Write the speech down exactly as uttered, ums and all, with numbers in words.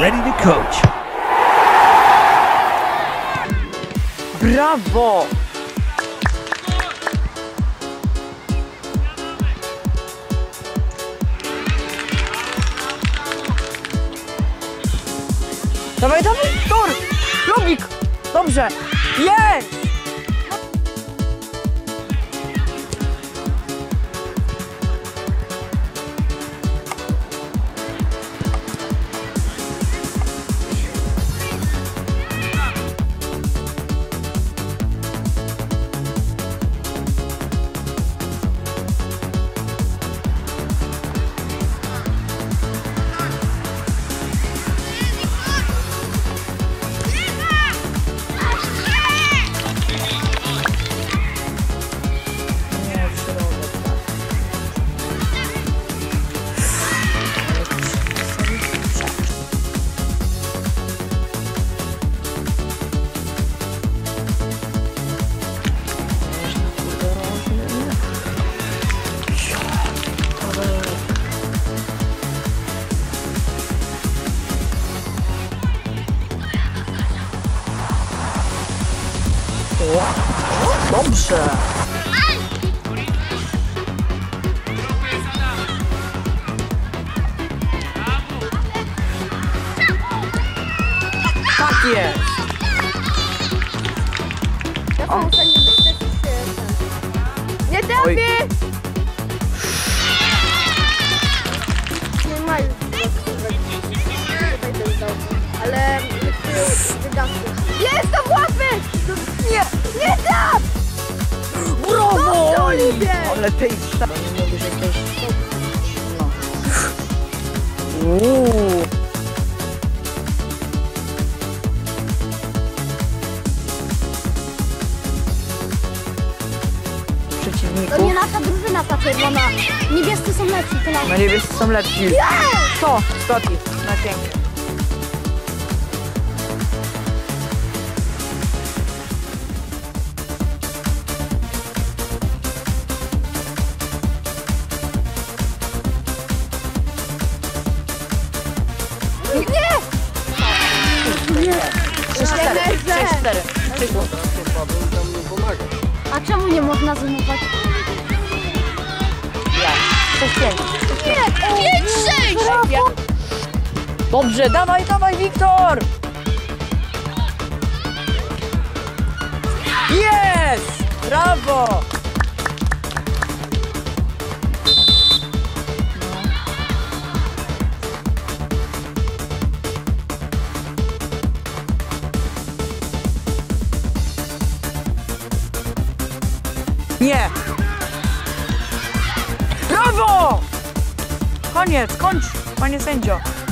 ready to coach. Brawo! Dawaj, dawaj, tor! Logik! Dobrze! Jest! O, dobrze! Tak jest! On... Nie trafię! Nie ma już. Ale jest to łapy! Nie! Nie traf! Brawo! Ale tej sta... Nie mówisz jakieś... No. Uuu. Przeciwników. To nie nasza drużyna ta czerwona. Niebiescy są lepsi. No niebiescy są lepsi. Co? Skrót. Na pięknie. sześć cztery. sześć cztery. A czemu nie można zoomować? Ja. sześć pięć. Nie, pięć sześć! Dobrze, dawaj, dawaj, Wiktor! Jest! Brawo! Nie! Brawo! Koniec, kończ, panie sędzio.